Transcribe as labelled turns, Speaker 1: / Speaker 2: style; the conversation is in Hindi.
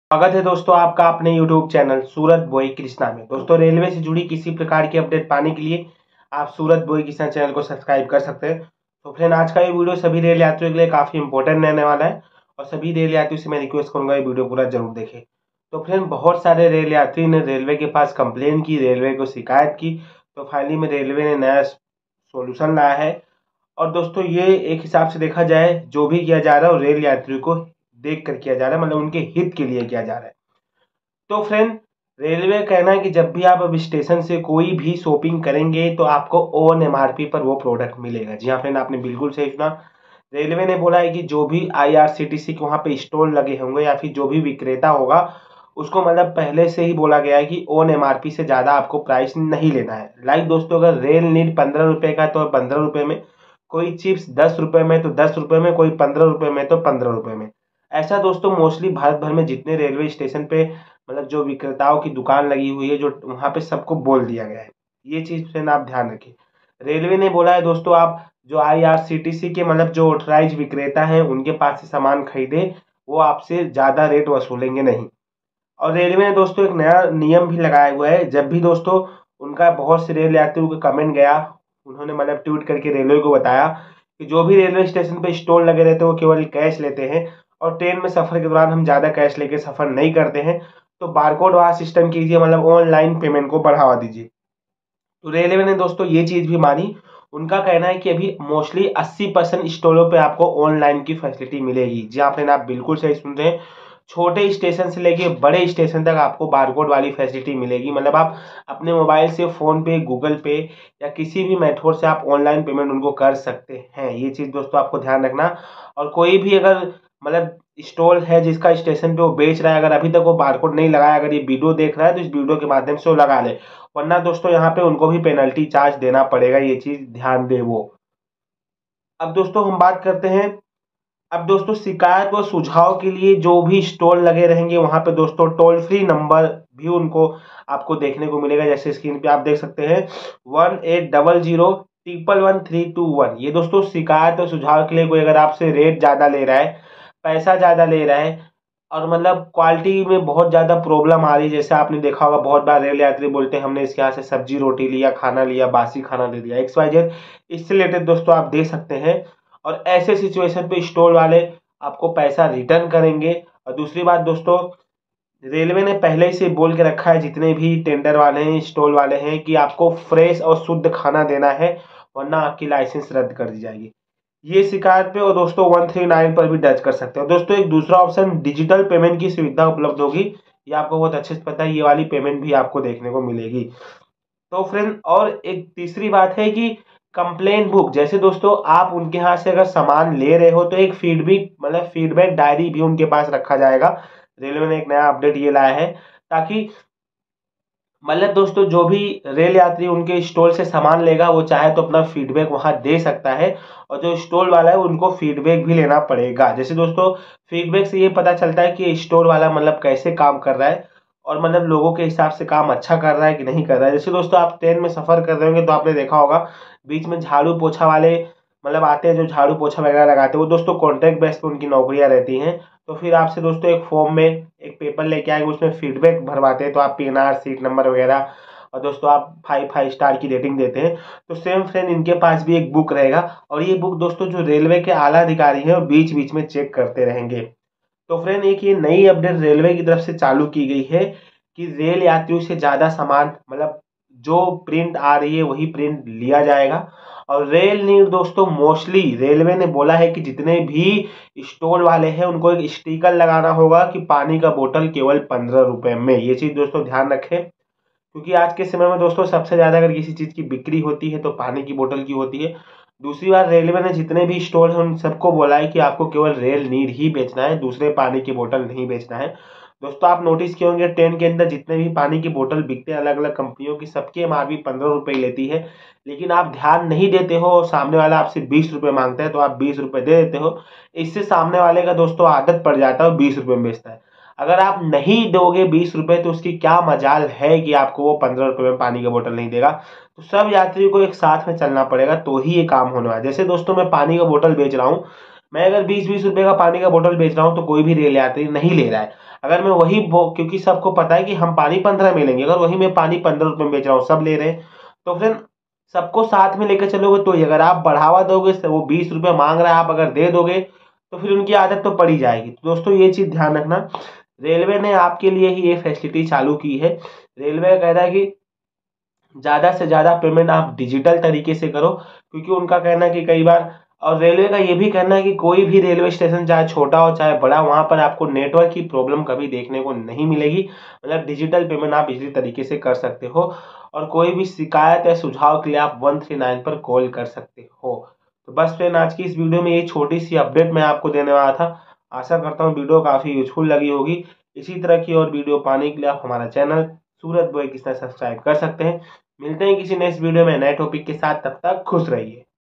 Speaker 1: स्वागत है दोस्तों आपका अपने YouTube चैनल सूरत बोई कृष्णा में। दोस्तों रेलवे से जुड़ी किसी प्रकार की अपडेट पाने के लिए आप सूरत बोई कृष्णा चैनल को सब्सक्राइब कर सकते हैं। तो फ्रेंड आज का ये वीडियो सभी रेल यात्रियों के लिए काफ़ी इंपॉर्टेंट रहने वाला है और सभी रेल यात्रियों से मैं रिक्वेस्ट करूंगा ये वीडियो पूरा जरूर देखें। तो फ्रेंड बहुत सारे रेल यात्री ने रेलवे के पास कंप्लेन की, रेलवे को शिकायत की, तो फाइनली में रेलवे ने नया सोल्यूशन लाया है। और दोस्तों ये एक हिसाब से देखा जाए जो भी किया जा रहा है रेल यात्रियों को देख कर किया जा रहा है, मतलब उनके हित के लिए किया जा रहा है। तो फ्रेंड रेलवे कहना है कि जब भी आप अब स्टेशन से कोई भी शॉपिंग करेंगे तो आपको ओन एमआरपी पर वो प्रोडक्ट मिलेगा। जी हाँ फ्रेंड, आपने बिल्कुल सही सुना। रेलवे ने बोला है कि जो भी आईआरसीटीसी के वहाँ पे स्टॉल लगे होंगे या फिर जो भी विक्रेता होगा उसको मतलब पहले से ही बोला गया है कि ओन एमआरपी से ज़्यादा आपको प्राइस नहीं लेना है। लाइक दोस्तों अगर रेल नीड 15 रुपये का तो 15 रुपये में, कोई चिप्स 10 रुपये में तो 10 रुपये में, कोई 15 रुपये में तो 15 रुपये में। ऐसा दोस्तों मोस्टली भारत भर में जितने रेलवे स्टेशन पे मतलब जो विक्रेताओं की दुकान लगी हुई है, जो वहाँ पे सबको बोल दिया गया है। ये चीज़ फ्रेंड आप ध्यान रखिए। रेलवे ने बोला है दोस्तों आप जो आईआरसीटीसी के मतलब जो ऑथराइज विक्रेता हैं उनके पास से सामान खरीदे, वो आपसे ज़्यादा रेट वसूलेंगे नहीं। और रेलवे ने दोस्तों एक नया नियम भी लगाया हुआ है। जब भी दोस्तों उनका बहुत से रेल यात्रियों का कमेंट गया, उन्होंने मतलब ट्वीट करके रेलवे को बताया कि जो भी रेलवे स्टेशन पे स्टॉल लगे रहते हैं वो केवल कैश लेते हैं और ट्रेन में सफ़र के दौरान हम ज़्यादा कैश लेके सफ़र नहीं करते हैं। तो बारकोड वाला सिस्टम कीजिए, मतलब ऑनलाइन पेमेंट को बढ़ावा दीजिए। तो रेलवे ने दोस्तों ये चीज़ भी मानी। उनका कहना है कि अभी मोस्टली 80% स्टॉलों पे आपको ऑनलाइन की फैसिलिटी मिलेगी। जी हाँ फ्रेंड, आप बिल्कुल सही सुन रहे हैं। छोटे स्टेशन से लेके बड़े स्टेशन तक आपको बारकोड वाली फैसिलिटी मिलेगी। मतलब आप अपने मोबाइल से फ़ोन पे, गूगल पे या किसी भी मेथड से आप ऑनलाइन पेमेंट उनको कर सकते हैं। ये चीज़ दोस्तों आपको ध्यान रखना। और कोई भी अगर मतलब स्टॉल है जिसका स्टेशन पे वो बेच रहा है, अगर अभी तक वो बारकोड नहीं लगाया, अगर ये वीडियो देख रहा है तो इस वीडियो के माध्यम से वो लगा ले, वरना दोस्तों यहाँ पे उनको भी पेनल्टी चार्ज देना पड़ेगा। ये चीज़ ध्यान दे वो। अब दोस्तों हम बात करते हैं। अब दोस्तों शिकायत व सुझाव के लिए जो भी स्टॉल लगे रहेंगे वहां पे दोस्तों टोल फ्री नंबर भी उनको आपको देखने को मिलेगा। जैसे स्क्रीन पे आप देख सकते हैं 1800 111 321। ये दोस्तों शिकायत और सुझाव के लिए कोई अगर आपसे रेट ज़्यादा ले रहा है, पैसा ज़्यादा ले रहा है और मतलब क्वालिटी में बहुत ज़्यादा प्रॉब्लम आ रही है। जैसे आपने देखा होगा बहुत बार रेल यात्री बोलते हैं हमने इसके यहाँ से सब्जी रोटी लिया, खाना लिया, बासी खाना दे दिया, XYZ। इससे रिलेटेड दोस्तों आप दे सकते हैं और ऐसे सिचुएशन पे स्टोर वाले आपको पैसा रिटर्न करेंगे। और दूसरी बात दोस्तों, रेलवे ने पहले ही से बोल के रखा है जितने भी टेंडर वाले हैं, स्टॉल वाले हैं, कि आपको फ्रेश और शुद्ध खाना देना है वरना आपकी लाइसेंस रद्द कर दी जाएगी। ये शिकायत पे और दोस्तों 139 पर भी दर्ज कर सकते हो। दोस्तों एक दूसरा ऑप्शन डिजिटल पेमेंट की सुविधा उपलब्ध होगी। ये आपको बहुत अच्छे से पता है, ये वाली पेमेंट भी आपको देखने को मिलेगी। तो फ्रेंड और एक तीसरी बात है कि कंप्लेन बुक, जैसे दोस्तों आप उनके यहाँ से अगर सामान ले रहे हो तो एक फीडबैक मतलब फीडबैक डायरी भी उनके पास रखा जाएगा। रेलवे ने एक नया अपडेट ये लाया है ताकि मतलब दोस्तों जो भी रेल यात्री उनके स्टॉल से सामान लेगा वो चाहे तो अपना फीडबैक वहां दे सकता है और जो स्टॉल वाला है उनको फीडबैक भी लेना पड़ेगा। जैसे दोस्तों फीडबैक से ये पता चलता है कि स्टोर वाला मतलब कैसे काम कर रहा है और मतलब लोगों के हिसाब से काम अच्छा कर रहा है कि नहीं कर रहा है। जैसे दोस्तों आप ट्रेन में सफ़र कर रहे होंगे तो आपने देखा होगा बीच में झाड़ू पोछा वाले मतलब आते हैं जो झाड़ू पोछा वगैरह लगाते हैं, वो दोस्तों कॉन्ट्रैक्ट बेस पे उनकी नौकरियां रहती हैं। तो फिर आपसे दोस्तों एक फॉर्म में एक पेपर लेके आएंगे, उसमें फीडबैक भरवाते हैं, तो आप पीएनआर सीट नंबर वगैरह और दोस्तों आप 5 स्टार की रेटिंग देते हैं। तो सेम फ्रेंड इनके पास भी एक बुक रहेगा और ये बुक दोस्तों जो रेलवे के आला अधिकारी हैं वो बीच बीच में चेक करते रहेंगे। तो फ्रेंड एक ये नई अपडेट रेलवे की तरफ से चालू की गई है कि रेल यात्रियों से ज़्यादा सामान मतलब जो प्रिंट आ रही है वही प्रिंट लिया जाएगा। और रेल नीड दोस्तों मोस्टली रेलवे ने बोला है कि जितने भी स्टॉल वाले हैं उनको एक स्टिकर लगाना होगा कि पानी का बोतल केवल 15 रुपये में। ये चीज़ दोस्तों ध्यान रखें क्योंकि आज के समय में दोस्तों सबसे ज़्यादा अगर किसी चीज़ की बिक्री होती है तो पानी की बोतल की होती है। दूसरी बार रेलवे ने जितने भी स्टॉल हैं उन सबको बोला है कि आपको केवल रेल नीड ही बेचना है, दूसरे पानी की बोतल नहीं बेचना है। दोस्तों आप नोटिस किए होंगे ट्रेन के अंदर जितने भी पानी की बोतल बिकते हैं अलग अलग कंपनियों की, सबकी एमआरपी 15 रुपये लेती है, लेकिन आप ध्यान नहीं देते हो और सामने वाला आपसे 20 रुपये मांगता है तो आप 20 रुपये दे देते हो। इससे सामने वाले का दोस्तों आदत पड़ जाता है 20 रुपये में बेचता है। अगर आप नहीं दोगे 20 रुपये तो उसकी क्या मजाल है कि आपको वो 15 रुपये में पानी का बोतल नहीं देगा। तो सब यात्रियों को एक साथ में चलना पड़ेगा तो ही ये काम होने वाला है। जैसे दोस्तों मैं पानी का बोतल बेच रहा हूँ, मैं अगर 20-20 रुपए का पानी का बोतल बेच रहा हूँ तो कोई भी रेल यात्री नहीं ले रहा है। अगर मैं वही क्योंकि सबको पता है कि हम पानी 15 में लेंगे, अगर वही मैं पानी 15 रुपए में बेच रहा हूँ, सब ले रहे हैं, तो फ्रेंड सबको साथ में लेकर चलोगे तो ही। अगर आप बढ़ावा दोगे, वो 20 रुपए मांग रहा है, आप अगर दे दोगे तो फिर उनकी आदत तो पड़ ही जाएगी। तो दोस्तों ये चीज ध्यान रखना, रेलवे ने आपके लिए ही ये फैसिलिटी चालू की है। रेलवे का कहना है कि ज़्यादा से ज़्यादा पेमेंट आप डिजिटल तरीके से करो, क्योंकि उनका कहना है कि कई बार, और रेलवे का ये भी कहना है कि कोई भी रेलवे स्टेशन चाहे छोटा हो चाहे बड़ा, वहाँ पर आपको नेटवर्क की प्रॉब्लम कभी देखने को नहीं मिलेगी। मतलब डिजिटल पेमेंट आप इसी तरीके से कर सकते हो, और कोई भी शिकायत या सुझाव के लिए आप 139 पर कॉल कर सकते हो। तो बस फ्रेंड, आज की इस वीडियो में ये छोटी सी अपडेट मैं आपको देने वाला था। आशा करता हूँ वीडियो काफ़ी यूजफुल लगी होगी। इसी तरह की और वीडियो पाने के लिए आप हमारा channel Suraj boy Kisna subscribe कर सकते हैं। मिलते हैं किसी नेक्स्ट वीडियो में नए टॉपिक के साथ, तब तक खुश रहिए।